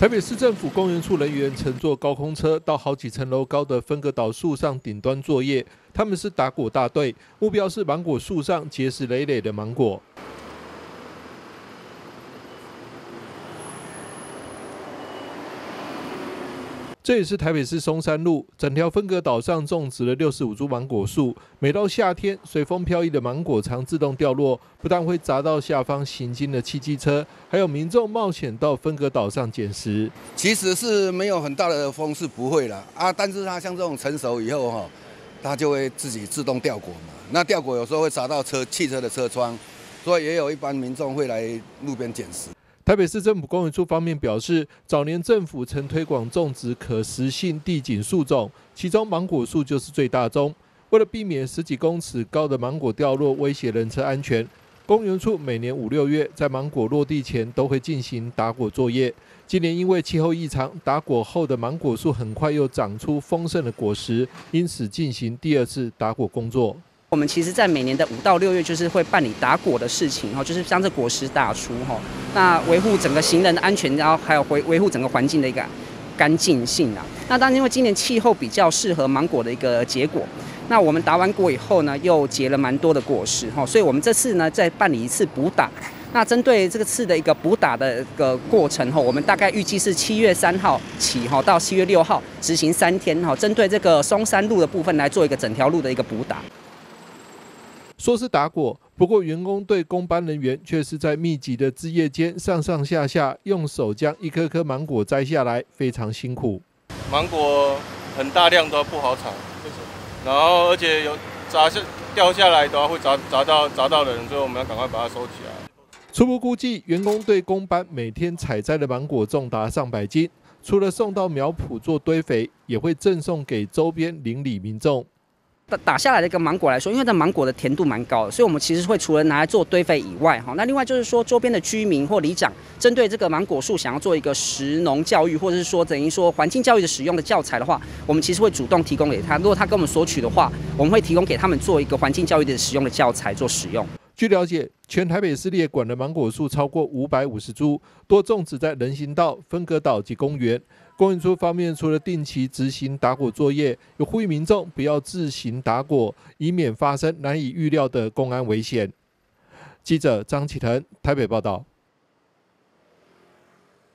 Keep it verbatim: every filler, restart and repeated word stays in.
台北市政府公园处人员乘坐高空车到好几层楼高的分隔岛树上顶端作业，他们是打果大队，目标是芒果树上结实累累的芒果。这也是台北市松山路整条分隔岛上种植了六十五株芒果树。每到夏天，随风飘逸的芒果常自动掉落，不但会砸到下方行经的汽机车，还有民众冒险到分隔岛上捡拾。 其实是没有很大的风是不会啦啊，但是它像这种成熟以后哈，它就会自己自动掉果嘛。那掉果有时候会砸到车汽车的车窗，所以也有一般民众会来路边捡拾。 台北市政府公园处方面表示，早年政府曾推广种植可食性地景树种，其中芒果树就是最大宗。为了避免十几公尺高的芒果掉落威胁人车安全，公园处每年五六月在芒果落地前都会进行打果作业。今年因为气候异常，打果后的芒果树很快又长出丰盛的果实，因此进行第二次打果工作。 我们其实，在每年的五到六月，就是会办理打果的事情哈，就是将这果实打出哈，那维护整个行人的安全，然后还有维维护整个环境的一个干净性啊。那当然，因为今年气候比较适合芒果的一个结果，那我们打完果以后呢，又结了蛮多的果实哈，所以我们这次呢，再办理一次补打。那针对这个次的一个补打的一个过程后，我们大概预计是七月三号起哈，到七月六号执行三天哈，针对这个松山路的部分来做一个整条路的一个补打。 说是打果，不过员工队工班人员却是在密集的枝叶间上上下下，用手将一颗颗芒果摘下来，非常辛苦。 芒果很大量都不好采，然后而且有砸下掉下来的话会砸砸到砸到人，所以我们要赶快把它收起来。 初步估计，员工队工班每天采摘的芒果重达上百斤，除了送到苗圃做堆肥，也会赠送给周边邻里民众。 打下来的一个芒果来说，因为这芒果的甜度蛮高的，所以我们其实会除了拿来做堆肥以外，哈，那另外就是说周边的居民或里长，针对这个芒果树想要做一个食农教育，或者是说等于说环境教育的使用的教材的话，我们其实会主动提供给他。如果他跟我们索取的话，我们会提供给他们做一个环境教育的使用的教材做使用。 据了解，全台北市列管的芒果树超过五百五十株，多种植在人行道、分隔岛及公园。公园处方面除了定期执行打果作业，有呼吁民众不要自行打果，以免发生难以预料的公安危险。记者张启腾台北报道。